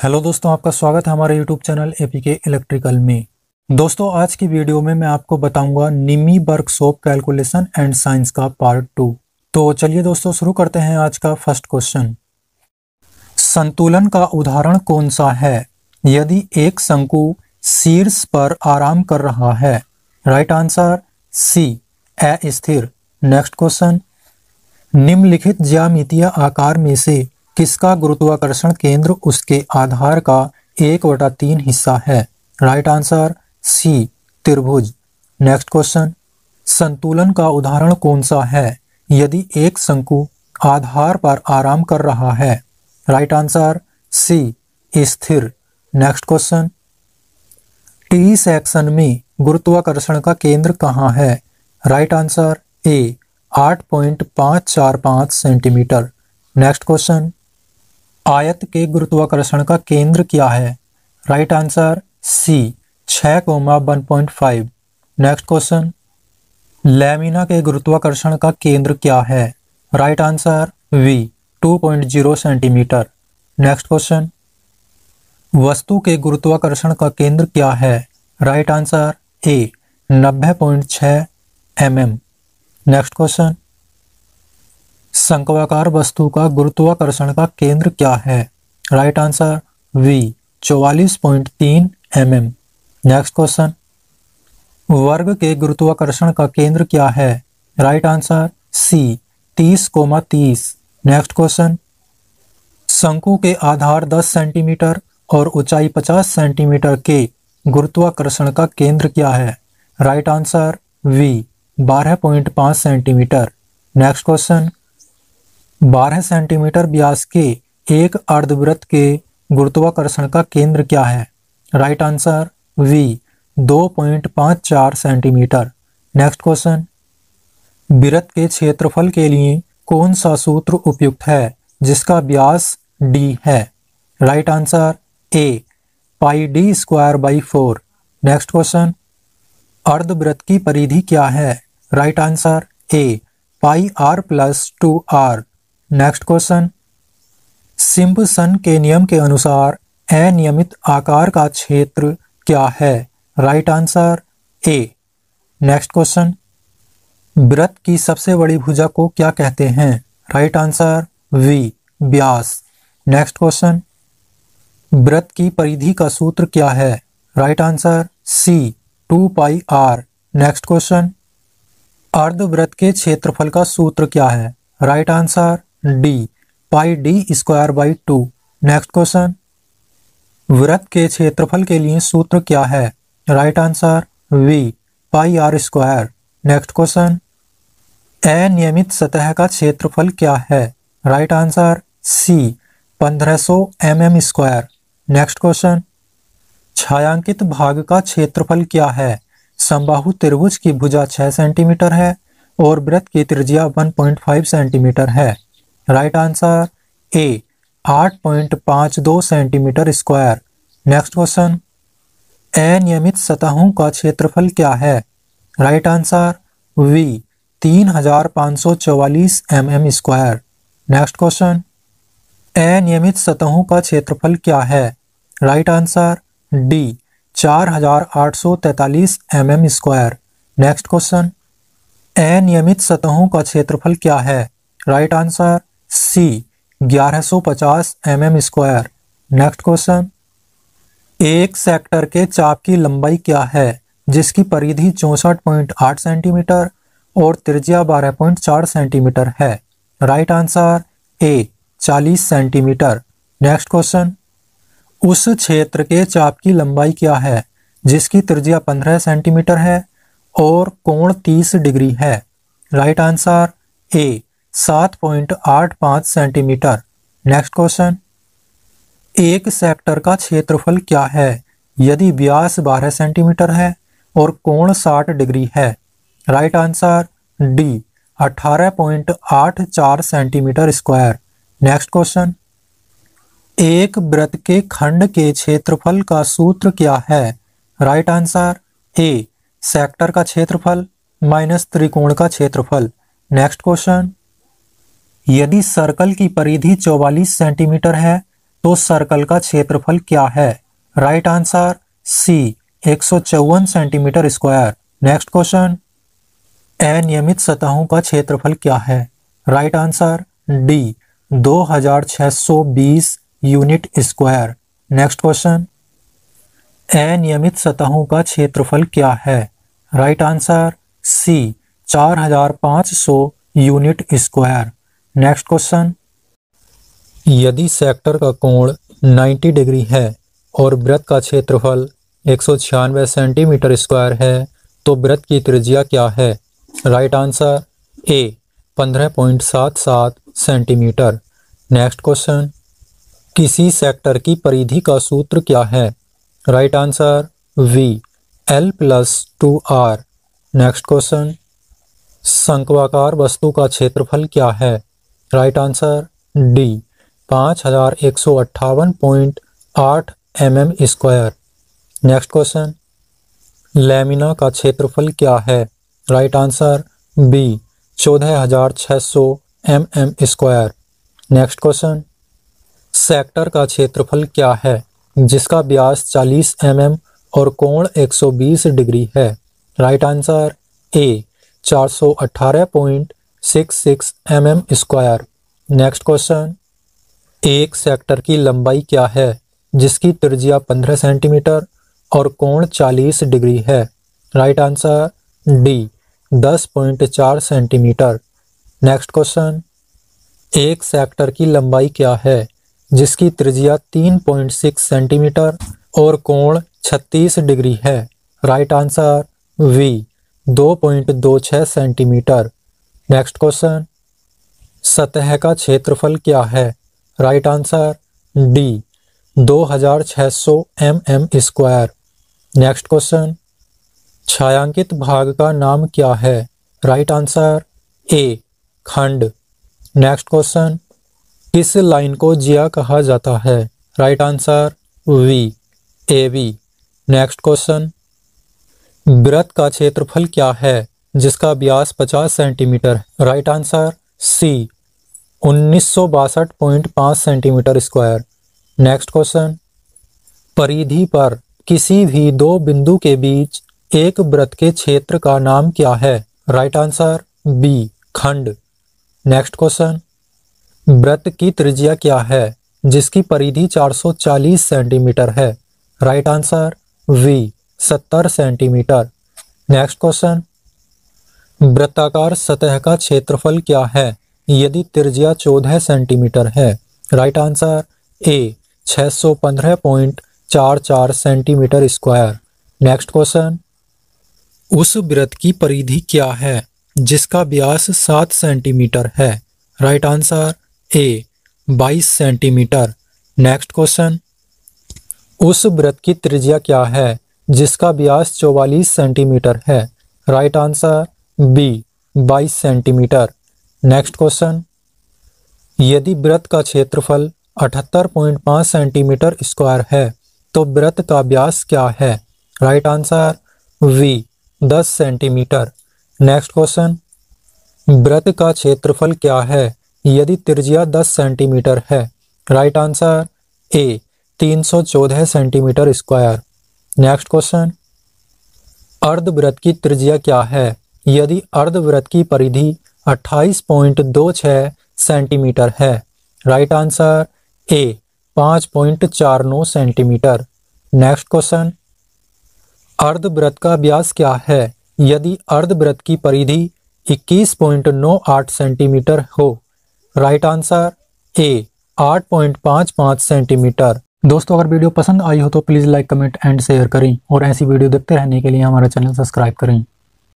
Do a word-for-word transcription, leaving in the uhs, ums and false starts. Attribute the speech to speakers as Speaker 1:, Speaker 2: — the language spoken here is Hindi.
Speaker 1: हेलो दोस्तों, आपका स्वागत है हमारे यूट्यूब चैनल एपीके इलेक्ट्रिकल में। दोस्तों, आज की वीडियो में मैं आपको बताऊंगा निमी-बर्कशॉप कैलकुलेशन एंड साइंस का पार्ट टू। तो चलिए दोस्तों, शुरू करते हैं आज का फर्स्ट क्वेश्चन। संतुलन का उदाहरण कौन सा है यदि एक शंकु शीर्ष पर आराम कर रहा है? राइट आंसर सी, अस्थिर। नेक्स्ट क्वेश्चन, निम्नलिखित ज्यामितीय आकार में से किसका गुरुत्वाकर्षण केंद्र उसके आधार का एक बटा तीन हिस्सा है? राइट आंसर सी, त्रिभुज। नेक्स्ट क्वेश्चन, संतुलन का उदाहरण कौन सा है यदि एक शंकु आधार पर आराम कर रहा है? राइट आंसर सी, स्थिर। नेक्स्ट क्वेश्चन, टी सेक्शन में गुरुत्वाकर्षण का केंद्र कहाँ है? राइट आंसर ए, आठ पॉइंट पाँच चार पाँच सेंटीमीटर। नेक्स्ट क्वेश्चन, आयत के गुरुत्वाकर्षण का केंद्र क्या है? राइट आंसर सी, छह comma one point five. Next question, lamina के गुरुत्वाकर्षण का केंद्र क्या है? Right answer B, two point zero centimetre. Next question, वस्तु के गुरुत्वाकर्षण का केंद्र क्या है? राइट आंसर ए, नब्बे पॉइंट छह एम एम। नेक्स्ट क्वेश्चन, शंक्वाकार वस्तु का गुरुत्वाकर्षण का केंद्र क्या है? राइट आंसर वी, चौवालीस पॉइंट तीन एम एम। नेक्स्ट क्वेश्चन, वर्ग के गुरुत्वाकर्षण का केंद्र क्या है? राइट आंसर सी, तीस कोमा तीस। नेक्स्ट क्वेश्चन, शंकु के आधार दस सेंटीमीटर और ऊंचाई पचास सेंटीमीटर के गुरुत्वाकर्षण का केंद्र क्या है? राइट आंसर वी, बारह पॉइंट पाँच सेंटीमीटर। नेक्स्ट क्वेश्चन, बारह सेंटीमीटर व्यास के एक अर्धवृत्त के गुरुत्वाकर्षण का केंद्र क्या है? राइट आंसर वी, दो पॉइंट पाँच चार सेंटीमीटर। नेक्स्ट क्वेश्चन, वृत्त के क्षेत्रफल के लिए कौन सा सूत्र उपयुक्त है जिसका व्यास डी है? Right answer A, pi D square by four. Next question, अर्धवृत्त की परिधि क्या है? Right answer A, pi R plus two R. Next question, Simpson के नियम के अनुसार अनियमित आकार का क्षेत्र क्या है? Right answer A. Next question, वृत्त की सबसे बड़ी भुजा को क्या कहते हैं? राइट आंसर वी, व्यास। नेक्स्ट क्वेश्चन, वृत्त की परिधि का सूत्र क्या है? Right answer C, two pi R. Next question, अर्धवृत्त के क्षेत्रफल का सूत्र क्या है? Right answer D, pi D square by two. Next question, वृत्त के क्षेत्रफल के लिए सूत्र क्या है? Right answer B, pi R square. Next question, अनियमित सतह का क्षेत्रफल क्या है? राइट आंसर सी, पंद्रह सौ M M square. Next question, छायांकित भाग का क्षेत्रफल क्या है? समबाहु त्रिभुज की भुजा छह सेंटीमीटर है और वृत्त की त्रिज्या एक पॉइंट पाँच सेंटीमीटर है। राइट आंसर ए, आठ पॉइंट पाँच दो सेंटीमीटर स्क्वायर। नेक्स्ट क्वेश्चन, अनियमित सतहों का क्षेत्रफल क्या है? राइट आंसर वी, तीन हजार पाँच सौ चौवालीस M M square. Next question, अनियमित सतहों का क्षेत्रफल क्या है? राइट आंसर डी, चार हजार आठ सौ तैतालीस M M square. Next question, अनियमित सतहों का क्षेत्रफल क्या है? राइट आंसर सी, ग्यारह सौ पचास M M square. Next question, एक सेक्टर के चाप की लंबाई क्या है जिसकी परिधि चौंसठ पॉइंट आठ सेंटीमीटर और त्रिज्या बारह पॉइंट चार सेंटीमीटर है? राइट आंसर ए, चालीस सेंटीमीटर। नेक्स्ट क्वेश्चन, उस क्षेत्र के चाप की लंबाई क्या है जिसकी त्रिज्या पंद्रह सेंटीमीटर है और कोण तीस डिग्री है? राइट आंसर ए, सात पॉइंट आठ पाँच सेंटीमीटर। नेक्स्ट क्वेश्चन, एक सेक्टर का क्षेत्रफल क्या है यदि व्यास बारह सेंटीमीटर है और कोण साठ डिग्री है? राइट आंसर डी, अठारह पॉइंट आठ चार सेंटीमीटर स्क्वायर। नेक्स्ट क्वेश्चन, एक वृत्त के खंड के क्षेत्रफल का सूत्र क्या है? राइट आंसर ए, सेक्टर का क्षेत्रफल माइनस त्रिकोण का क्षेत्रफल। नेक्स्ट क्वेश्चन, यदि सर्कल की परिधि चौवालीस सेंटीमीटर है तो सर्कल का क्षेत्रफल क्या है? राइट आंसर सी एक सौ चौवन सेंटीमीटर स्क्वायर। नेक्स्ट क्वेश्चन, अनियमित सतहों का क्षेत्रफल क्या है? राइट आंसर डी दो हजार छह सौ बीस यूनिट स्क्वायर। नेक्स्ट क्वेश्चन, अनियमित सतहों का क्षेत्रफल क्या है? राइट आंसर सी चार हजार पाँच सौ यूनिट स्क्वायर। नेक्स्ट क्वेश्चन, यदि सेक्टर का कोण नब्बे डिग्री है और वृत्त का क्षेत्रफल एक सौ छियानवे सेंटीमीटर स्क्वायर है तो वृत्त की त्रिज्या क्या है? राइट आंसर ए पंद्रह पॉइंट सात सात सेंटीमीटर। नेक्स्ट क्वेश्चन, किसी सेक्टर की परिधि का सूत्र क्या है? Right answer B L plus two R. Next question, शंक्वाकार वस्तु का क्षेत्रफल क्या है? राइट आंसर डी पाँच हजार एक सौ अट्ठावन पॉइंट आठ M M square. Next question, lamina का क्षेत्रफल क्या है? राइट आंसर बी चौदह हजार छः सौ M M square. Next question, sector का क्षेत्रफल क्या है जिसका व्यास चालीस एम एम और कोण एक सौ बीस डिग्री है? राइट आंसर ए चार सौ अठारह point six six M M square. Next question, एक सेक्टर की लंबाई क्या है जिसकी त्रिज्या पंद्रह सेंटीमीटर और कोण चालीस डिग्री है? राइट आंसर डी दस पॉइंट चार सेंटीमीटर। नेक्स्ट क्वेश्चन, एक सेक्टर की लंबाई क्या है जिसकी त्रिज्या तीन पॉइंट छह सेंटीमीटर और कोण छत्तीस डिग्री है? राइट आंसर वी दो पॉइंट दो छह सेंटीमीटर। नेक्स्ट क्वेश्चन, सतह का क्षेत्रफल क्या है? राइट आंसर डी दो हजार छः सौ M M square. Next question, छायांकित भाग का नाम क्या है? राइट आंसर ए खंड। नेक्स्ट क्वेश्चन, किस लाइन को जिया कहा जाता है? Right answer B A B. Next question, वृत्त का क्षेत्रफल क्या है जिसका व्यास पचास सेंटीमीटर? राइट आंसर सी उन्नीस सौ बासठ पॉइंट पाँच सेंटीमीटर स्क्वायर। नेक्स्ट क्वेश्चन, परिधि पर किसी भी दो बिंदु के बीच एक वृत्त के क्षेत्र का नाम क्या है? राइट आंसर बी खंड। नेक्स्ट क्वेश्चन, वृत्त की त्रिज्या क्या है जिसकी परिधि चार सौ चालीस सेंटीमीटर है? राइट आंसर वी सत्तर सेंटीमीटर। नेक्स्ट क्वेश्चन, वृत्ताकार सतह का क्षेत्रफल क्या है यदि त्रिज्या चौदह सेंटीमीटर है? राइट आंसर ए छह सौ पंद्रह पॉइंट चार चार सेंटीमीटर स्क्वायर। नेक्स्ट क्वेश्चन, उस वृत्त की परिधि क्या है जिसका व्यास सात सेंटीमीटर है? राइट आंसर ए बाईस सेंटीमीटर। नेक्स्ट क्वेश्चन, उस वृत्त की त्रिज्या क्या है जिसका व्यास चौवालीस सेंटीमीटर है? राइट आंसर बी बाईस सेंटीमीटर। नेक्स्ट क्वेश्चन, यदि वृत्त का क्षेत्रफल अठहत्तर पॉइंट पाँच सेंटीमीटर स्क्वायर है तो वृत्त का व्यास क्या है? राइट आंसर वी दस सेंटीमीटर। नेक्स्ट क्वेश्चन, वृत्त का क्षेत्रफल क्या है यदि त्रिज्या दस सेंटीमीटर है? राइट आंसर ए तीन सौ चौदह सेंटीमीटर स्क्वायर। नेक्स्ट क्वेश्चन, अर्धवृत्त की त्रिज्या क्या है यदि अर्धवृत्त की परिधि अट्ठाईस पॉइंट दो छह सेंटीमीटर है? राइट आंसर ए पाँच पॉइंट चार नौ सेंटीमीटर। नेक्स्ट क्वेश्चन, अर्धवृत्त का व्यास क्या है यदि अर्धवृत्त की परिधि इक्कीस पॉइंट नौ आठ सेंटीमीटर हो? राइट आंसर ए आठ पॉइंट पाँच पाँच सेंटीमीटर। दोस्तों, अगर वीडियो पसंद आई हो तो please like comment and share करें और ऐसी वीडियो देखते रहने के लिए हमारा चैनल सब्सक्राइब करें।